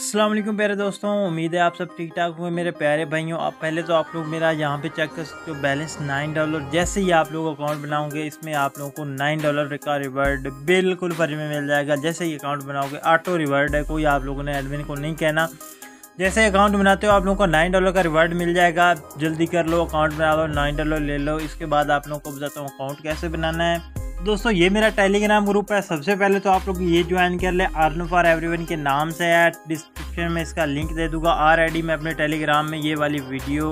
अस्सलाम वालेकुम प्यारे दोस्तों, उम्मीद है आप सब ठीक ठाक हुए मेरे प्यारे भाइयों। आप पहले तो आप लोग मेरा यहाँ पे चेक कर सकते हो बैलेंस $9। जैसे ही आप लोग अकाउंट बनाओगे इसमें आप लोगों को $9 का रिवार्ड बिल्कुल फ्री में मिल जाएगा। जैसे ही अकाउंट बनाओगे ऑटो रिवार्ड है, कोई आप लोगों ने एडमिन को नहीं कहना। जैसे अकाउंट बनाते हो आप लोगों को $9 का रिवार्ड मिल जाएगा। जल्दी कर लो, अकाउंट बना लो, $9 ले लो। इसके बाद आप लोगों को बताता हूँ अकाउंट कैसे बनाना है। दोस्तों ये मेरा टेलीग्राम ग्रुप है। सबसे पहले तो आप लोग ये ज्वाइन कर ले, अर्न फॉर एवरीवन के नाम से है। डिस्क्रिप्शन में इसका लिंक दे दूंगा। ऑलरेडी मैं अपने टेलीग्राम में ये वाली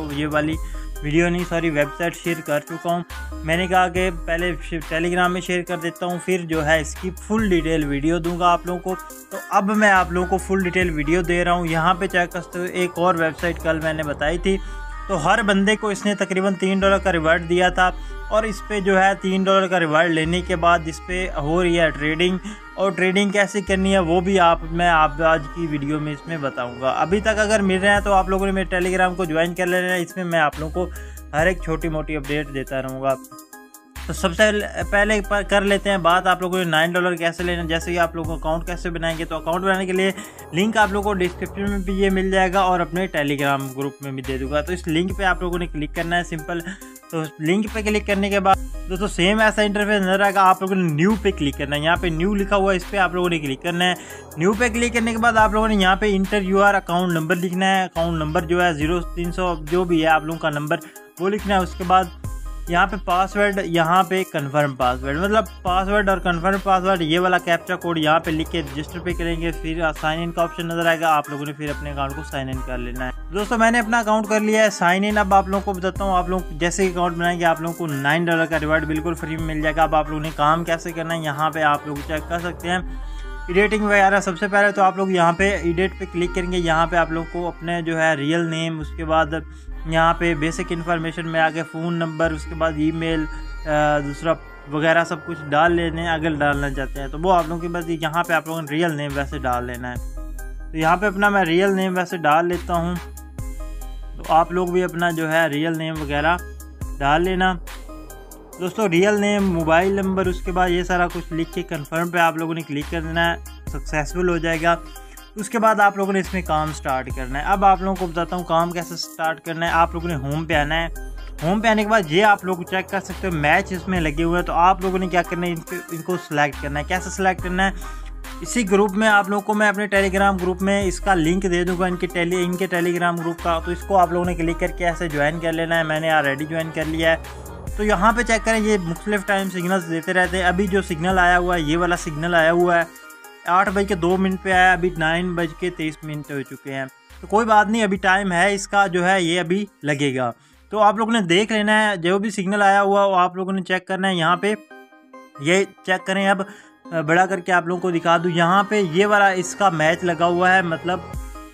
वेबसाइट शेयर कर चुका हूँ। मैंने कहा कि पहले टेलीग्राम में शेयर कर देता हूँ, फिर जो है इसकी फुल डिटेल वीडियो दूंगा आप लोगों को। तो अब मैं आप लोगों को फुल डिटेल वीडियो दे रहा हूँ। यहाँ पे चेक कर सकते हो, एक और वेबसाइट कल मैंने बताई थी, तो हर बंदे को इसने तकरीबन $3 का रिवार्ड दिया था। और इस पे जो है $3 का रिवार्ड लेने के बाद इस पे हो रही है ट्रेडिंग, और ट्रेडिंग कैसे करनी है वो भी मैं आज की वीडियो में इसमें बताऊंगा। अभी तक अगर मिल रहे हैं तो आप लोगों ने मेरे टेलीग्राम को ज्वाइन कर लेना है। इसमें मैं आप लोगों को हर एक छोटी मोटी अपडेट देता रहूँगा। तो सबसे पहले कर लेते हैं बात आप लोगों ने $9 कैसे लेना। जैसे कि आप लोगों को अकाउंट कैसे बनाएंगे, तो अकाउंट बनाने के लिए लिंक आप लोगों को डिस्क्रिप्शन में भी ये मिल जाएगा और अपने टेलीग्राम ग्रुप में भी दे दूंगा। तो इस लिंक पे आप लोगों ने क्लिक करना है, सिंपल। तो लिंक पे क्लिक करने के बाद दोस्तों सेम ऐसा इंटरफेस नजर आएगा। आप लोगों ने न्यू पे क्लिक करना है। यहाँ पे न्यू लिखा हुआ है, इस पर आप लोगों ने क्लिक करना है। न्यू पे क्लिक करने के बाद आप लोगों ने यहाँ पे इंटर यूर अकाउंट नंबर लिखना है। अकाउंट नंबर जो है 0300 जो भी है आप लोगों का नंबर वो लिखना है। उसके बाद यहाँ पे पासवर्ड, यहाँ पे कंफर्म पासवर्ड, मतलब पासवर्ड और कंफर्म पासवर्ड ये वाला कैप्चा कोड यहाँ पे लिख के रजिस्टर पे करेंगे। फिर साइन इन का ऑप्शन नजर आएगा, आप लोगों ने फिर अपने अकाउंट को साइन इन कर लेना है। दोस्तों मैंने अपना अकाउंट कर लिया है साइन इन। अब आप लोगों को बताता हूँ, आप लोग जैसे ही अकाउंट बनाएंगे आप लोगों को $9 का रिवार्ड बिल्कुल फ्री में मिल जाएगा। अब आप लोगों ने काम कैसे करना है यहाँ पे आप लोग चेक कर सकते हैं, एडिटिंग वगैरह। सबसे पहले तो आप लोग यहाँ पे एडिट पे क्लिक करेंगे। यहाँ पे आप लोग को अपने जो है रियल नेम, उसके बाद यहाँ पे बेसिक इन्फॉर्मेशन में आगे फ़ोन नंबर, उसके बाद ईमेल, दूसरा वगैरह सब कुछ डाल लेने हैं। अगर डालना चाहते हैं तो वो आप लोगों के पास यहाँ पे आप लोगों ने रियल नेम वैसे डाल लेना है। तो यहाँ पे अपना मैं रियल नेम वैसे डाल लेता हूँ। तो आप लोग भी अपना जो है रियल नेम वगैरह डाल लेना। दोस्तों रियल नेम, मोबाइल नंबर, उसके बाद ये सारा कुछ लिख के कंफर्म पे आप लोगों ने क्लिक कर देना है, सक्सेसफुल हो जाएगा। उसके बाद आप लोगों ने इसमें काम स्टार्ट करना है। अब आप लोगों को बताता हूँ काम कैसे स्टार्ट करना है। आप लोगों ने होम पे आना है। होम पे आने के बाद ये आप लोग चेक कर सकते हो मैच इसमें लगे हुए हैं। तो आप लोगों ने क्या करना है, इनको सिलेक्ट करना है। कैसे सिलेक्ट करना है, इसी ग्रुप में आप लोगों को मैं अपने टेलीग्राम ग्रुप में इसका लिंक दे दूंगा, इनके टेलीग्राम ग्रुप का। तो इसको आप लोगों ने क्लिक करके ऐसे ज्वाइन कर लेना है। मैंने ऑलरेडी ज्वाइन कर लिया है। तो यहाँ पे चेक करें, ये मुख्तलिफ टाइम सिग्नल्स देते रहते हैं। अभी जो सिग्नल आया हुआ है, ये वाला सिग्नल आया हुआ है 8:02 पे आया। अभी 9:23 हो चुके हैं। तो कोई बात नहीं, अभी टाइम है इसका जो है ये अभी लगेगा। तो आप लोगों ने देख लेना है, जो भी सिग्नल आया हुआ वो आप लोगों ने चेक करना है। यहाँ पे ये चेक करें। अब बड़ा करके आप लोगों को दिखा दूँ, यहाँ पे ये वाला इसका मैच लगा हुआ है, मतलब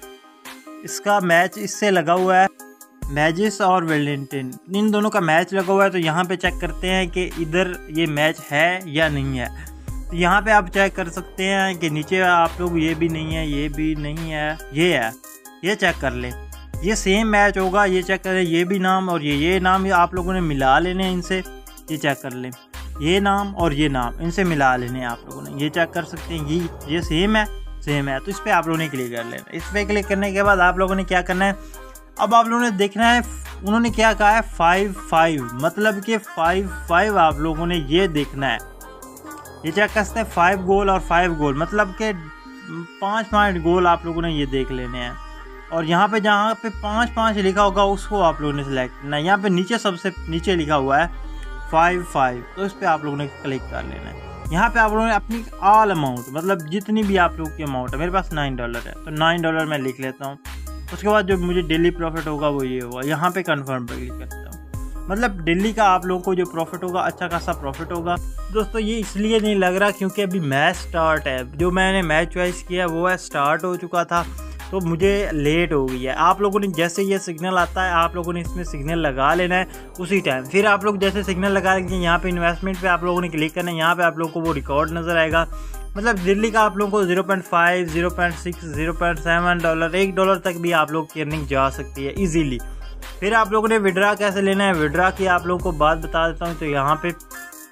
इसका मैच इससे लगा हुआ है। मैजिस और वेलेंटिन, इन दोनों का मैच लगा हुआ है। तो यहाँ पे चेक करते हैं कि इधर ये मैच है या नहीं है। तो यहाँ पे आप चेक कर सकते हैं कि नीचे आप लोग ये भी नहीं है, ये भी नहीं है, ये है, ये चेक कर ले, ये सेम मैच होगा। ये चेक करें, ये भी नाम और ये नाम आप लोगों ने मिला लेने हैं इनसे। ये चेक कर लें, ये नाम और ये नाम इनसे मिला लेने हैं आप लोगों ने। ये चेक कर सकते हैं, ये सेम है। तो इस पर आप लोगों ने क्लिक कर लेना। इस पर क्लिक करने के बाद आप लोगों ने क्या करना है, अब आप लोगों ने देखना है उन्होंने क्या कहा है 5-5, मतलब कि 5-5 आप लोगों ने ये देखना है। ये चेक कर सकते हैं 5 गोल और 5 गोल, मतलब कि 5-5 गोल आप लोगों ने ये देख लेने हैं। और यहाँ पे जहाँ पे 5-5 लिखा होगा उसको आप लोगों ने सिलेक्ट करना है। यहाँ पे नीचे सबसे नीचे लिखा हुआ है 5-5, तो इस पर आप लोगों ने क्लिक कर लेना है। यहाँ पे आप लोगों ने अपनी ऑल अमाउंट, मतलब जितनी भी आप लोग की अमाउंट है, मेरे पास $9 है तो $9 मैं लिख लेता हूँ। उसके बाद जो मुझे डेली प्रॉफिट होगा वो ये होगा। यहाँ पे कंफर्म पे क्लिक करता हूँ, मतलब डेली का आप लोगों को जो प्रॉफिट होगा अच्छा खासा प्रॉफिट होगा। दोस्तों ये इसलिए नहीं लग रहा क्योंकि अभी मैच स्टार्ट है। जो मैंने मैच चॉइस किया वो है स्टार्ट हो चुका था, तो मुझे लेट हो गई है। आप लोगों ने जैसे ये सिग्नल आता है आप लोगों ने इसमें सिग्नल लगा लेना है उसी टाइम। फिर आप लोग जैसे सिग्नल लगा लेंगे, यहाँ पे इन्वेस्टमेंट पे आप लोगों ने क्लिक करना है। यहाँ पे आप लोगों को वो रिकॉर्ड नज़र आएगा, मतलब दिल्ली का आप लोगों को 0.5, 0.6, $0.7, $1 तक भी आप लोग की अर्निंग जा सकती है इजीली। फिर आप लोगों ने विड्रा कैसे लेना है, विड्रा की आप लोगों को बात बता देता हूँ। तो यहाँ पे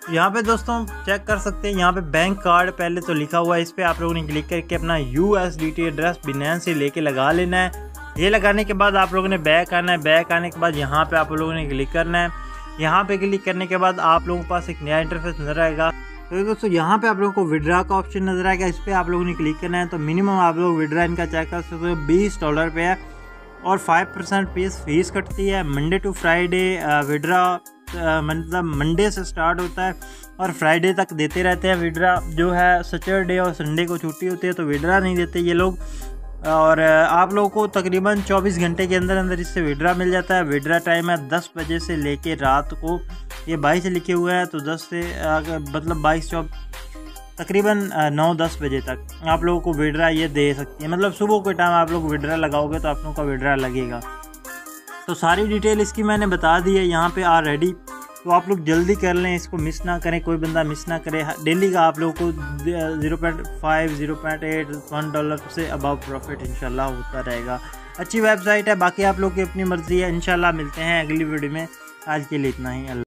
यहाँ पे दोस्तों चेक कर सकते हैं, यहाँ पे बैंक कार्ड पहले तो लिखा हुआ है, इस पर आप लोगों ने क्लिक करके अपना USDT एड्रेस बिनेंस से लेके लगा लेना है। ये लगाने के बाद आप लोगों ने बैक आना है। बैक आने के बाद यहाँ पे आप लोगों ने क्लिक करना है। यहाँ पे क्लिक करने के बाद आप लोगों के पास एक नया इंटरफेस नजर आएगा। तो दोस्तों यहाँ पे आप लोगों को विड्रा का ऑप्शन नजर आएगा, इस पर आप लोगों ने क्लिक करना है। तो मिनिमम आप लोग विड्रा इनका चेक कर सकते हो $20 पे है और 5% फीस कटती है। मंडे टू फ्राइडे विड्रा मतलब मंडे से स्टार्ट होता है और फ्राइडे तक देते रहते हैं विड्रा। जो है सैटरडे और संडे को छुट्टी होती है तो विड्रा नहीं देते ये लोग। और आप लोगों को तकरीबन 24 घंटे के अंदर अंदर इससे विड्रा मिल जाता है। विड्रा टाइम है 10 बजे से लेके रात को, ये 22 लिखे हुए हैं तो 10 से मतलब 22 तकरीबन 9-10 बजे तक आप लोगों को विड्रा ये दे सकती है। मतलब सुबह के टाइम आप लोग विड्रा लगाओगे तो आप लोगों का विड्रा लगेगा। तो सारी डिटेल इसकी मैंने बता दी है यहाँ पे ऑलरेडी, तो आप लोग जल्दी कर लें, इसको मिस ना करें, कोई बंदा मिस ना करे। डेली का आप लोगों को 0.5, 0.8, $1 से अबव प्रॉफिट इंशाल्लाह होता रहेगा। अच्छी वेबसाइट है, बाकी आप लोग की अपनी मर्ज़ी है। इंशाल्लाह मिलते हैं अगली वीडियो में। आज के लिए इतना ही।